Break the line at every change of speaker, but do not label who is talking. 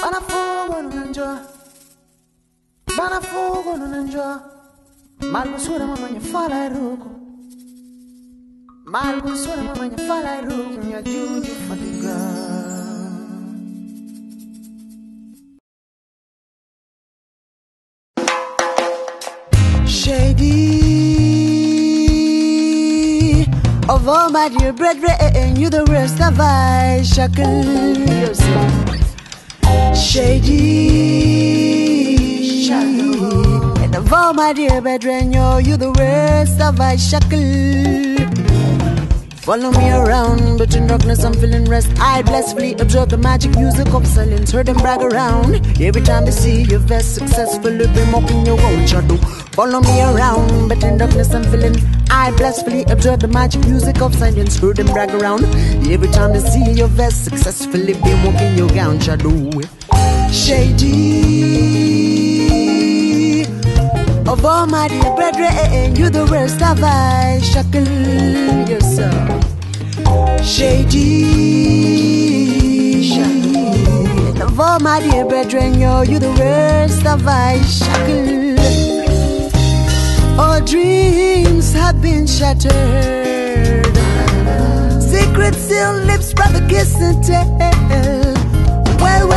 Banafogo nunanjo, banafogo nunanjo. Malgusura mamanya fala ruko, malgusura mamanya fala ruko. Nya juju fatiga. Shady of all my dear brethren, you the rest of I shackle yourself. Shady, and of all my dear brethren, you the rest of I shackle. Follow me around, but in darkness I'm feeling rest. I blissfully observe the magic music of silence. Heard them brag around. Every time they see you vest successfully, be mocking your own shadow. Follow me around, but in darkness I'm feeling. I blissfully observe the magic music of silence. Heard them brag around. Every time they see your vest successfully, be mocking your gown shadow. Shady of all my dear brethren, you the worst of I shackle yourself. Shady of all my dear brethren, you the worst of I shackle. All dreams have been shattered. Secrets still lips, brother, kiss and tell. Well,